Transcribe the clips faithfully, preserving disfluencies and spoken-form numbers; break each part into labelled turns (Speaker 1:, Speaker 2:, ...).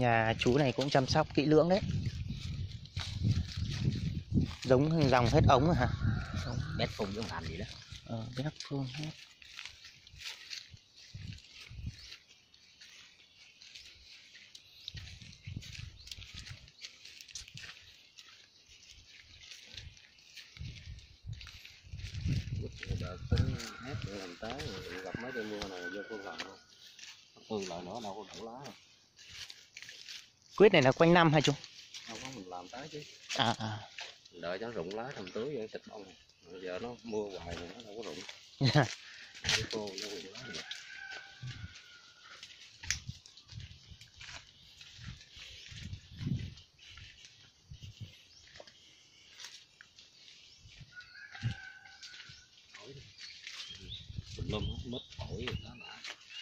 Speaker 1: Nhà chú này cũng chăm sóc kỹ lưỡng đấy. Giống dòng hết ống rồi hả?
Speaker 2: Bét phun giống làm gì đó.
Speaker 1: Ờ, bét phun hết.
Speaker 2: Đợt tính hết để làm tới rồi gặp mấy cây mưa này vô phương lại luôn. Phương lại nữa đâu có đủ lá rồi.
Speaker 1: Quyết này là quanh năm hả chú?
Speaker 2: Đâu có mình làm tới chứ.
Speaker 1: À à.
Speaker 2: Đợi cho nó rụng lá trong tưới vậy tịch bông. Bây giờ nó mưa hoài rồi nó đâu có rụng.
Speaker 1: Yeah.
Speaker 2: Nó khô nó rụng lá rồi. Lum mít ổi rồi đó mà.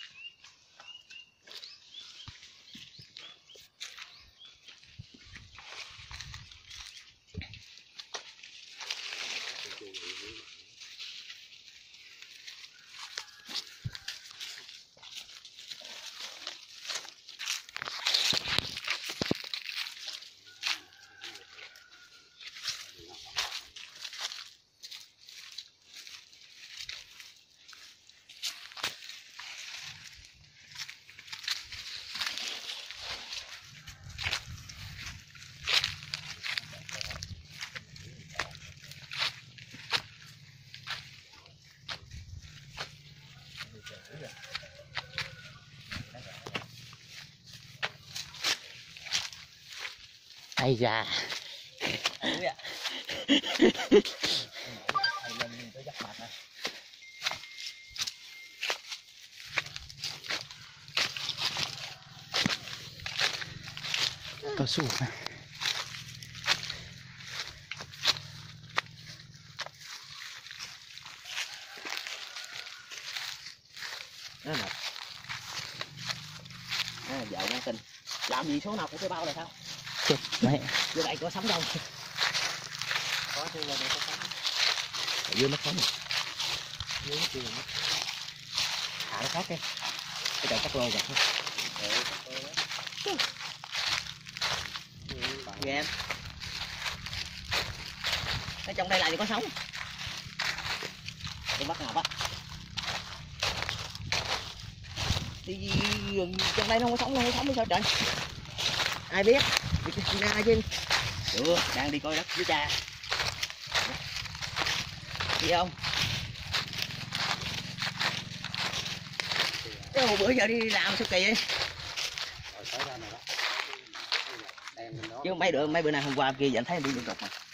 Speaker 1: Ây da. Cao su này.
Speaker 2: Đó nè. À, vợ nhắn tin. Làm gì số nào của cái bao này sao?
Speaker 1: Chết mẹ.
Speaker 2: Vô đây có sống đâu. Có chứ vô đây có sống. Ở dưới nó sống rồi. Dưới nó chưa mất. Thả nó khác cái. Cái trời cắt lô rồi. Ghê em. Cái trong đây là gì có sống. Tôi bắt ngọc á. Thì trong đây nó không có sống, nó không có sống hay sao trời? Ai biết? Đi ra chứ. Được, đang đi coi đất với cha. Đi không? Cái hồi bữa giờ đi làm sao kỳ vậy? Chứ mấy bữa mấy bữa nay hôm qua kia anh thấy đi liên tục mà.